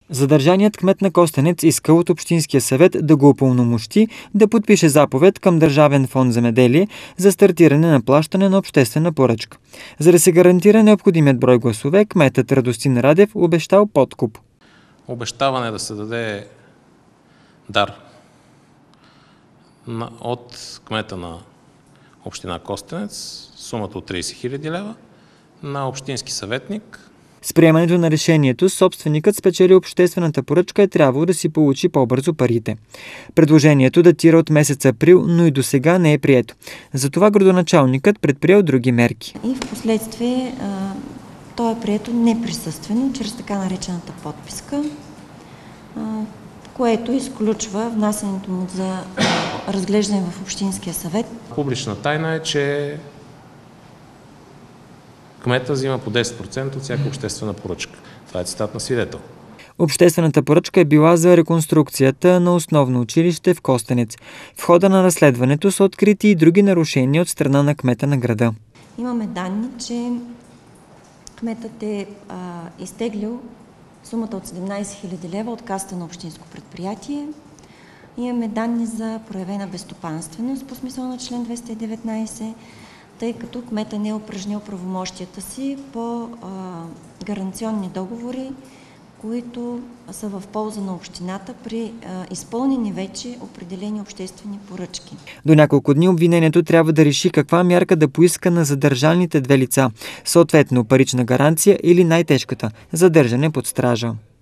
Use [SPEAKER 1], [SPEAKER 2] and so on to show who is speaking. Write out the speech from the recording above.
[SPEAKER 1] Задържаният кмет на Костенец иска от Общинския съвет да го упълномощи да подпише заповед към Държавен фонд „Земеделие“ за стартиране на плащане на обществена поръчка. За да се гарантира необходимият брой гласове, кметът Радостин Радев обещал подкуп.
[SPEAKER 2] Обещаване да се даде дар от кмета на община Костенец, сумата от 30 000 лева, на общински съветник.
[SPEAKER 1] С приемането на решението, собственикът спечели обществената поръчка е трябвало да си получи по-бързо парите. Предложението датира от месец април, но и досега не е прието. Затова градоначалникът предприел други мерки.
[SPEAKER 3] И в последствие то е прието неприсъствено, чрез така наречената подписка, което изключва внасянето му за разглеждане в Общинския съвет.
[SPEAKER 2] Публична тайна е, че кмета взима по 10% от всяка обществена поръчка. Това е цитат на свидетел.
[SPEAKER 1] Обществената поръчка е била за реконструкцията на основно училище в Костенец. В хода на разследването са открити и други нарушения от страна на кмета на града.
[SPEAKER 3] Имаме данни, че кметът е изтеглил сумата от 17 000 лева от касата на общинско предприятие. Имаме данни за проявена безстопанственост по смисъл на член 219, тъй като кмета не е упражнил правомощията си по гаранционни договори, които са в полза на общината при изпълнени вече определени обществени поръчки.
[SPEAKER 1] До няколко дни обвинението трябва да реши каква мярка да поиска на задържаните две лица, съответно парична гаранция или най-тежката – задържане под стража.